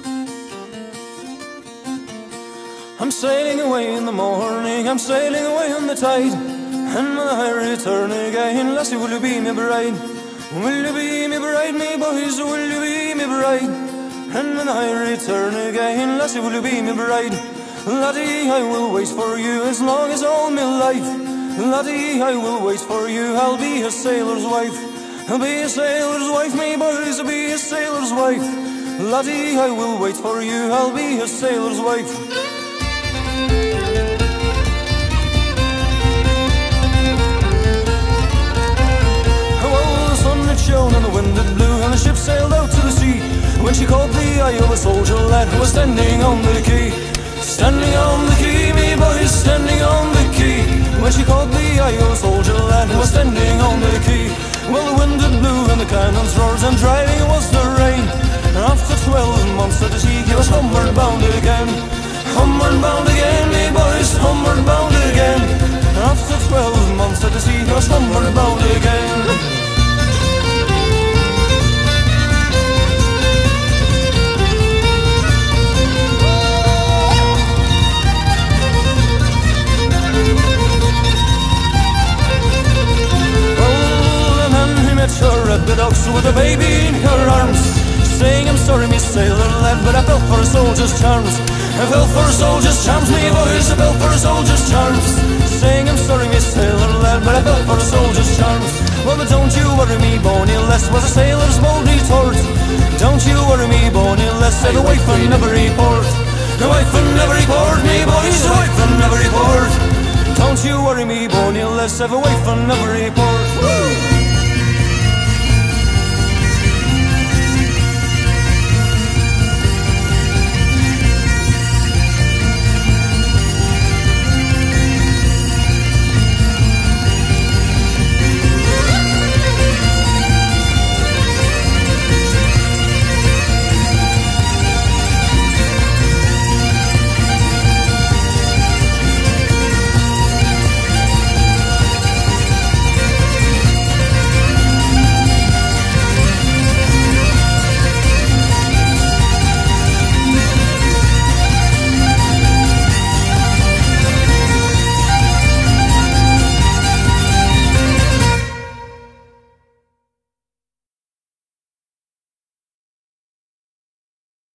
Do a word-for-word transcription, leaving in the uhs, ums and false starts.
I'm sailing away in the morning, I'm sailing away on the tide, and when I return again, lassie, will you be me bride? Will you be me bride, me boys, will you be me bride? And when I return again, lassie, will you be me bride? Laddie, I will wait for you as long as all my life. Laddie, I will wait for you, I'll be a sailor's wife. I'll be a sailor's wife, me boys, I'll be a sailor's wife. Laddie, I will wait for you, I'll be a sailor's wife. Shone and the wind that blew, and the ship sailed out to the sea, when she caught the eye of a soldier lad who was standing on the quay. Standing on the quay, me boys, standing on the quay, when she caught the eye of a soldier lad who was standing on the quay. Well, the wind that blew and the cannons roared, and driving was the rain, and after twelve months at the sea he was homeward bound again. Homeward bound again, me boys, homeward bound again. And after twelve months at the sea he was homeward bound again. Her at the docks with a baby in her arms, saying, I'm sorry, me sailor lad, but I fell for a soldier's charms. I fell for a soldier's charms, me boys, I fell for a soldier's charms. Saying, I'm sorry, me sailor lad, but I fell for a soldier's charms. Well, but don't you worry me, Bonnie less, was a sailor's bold retort. Don't you worry me, Bonnie less, said a wife in every port. A wife in every port, me boys, a wife in every port. Don't you worry me, Bonnie less, have a wife in every port. Woo!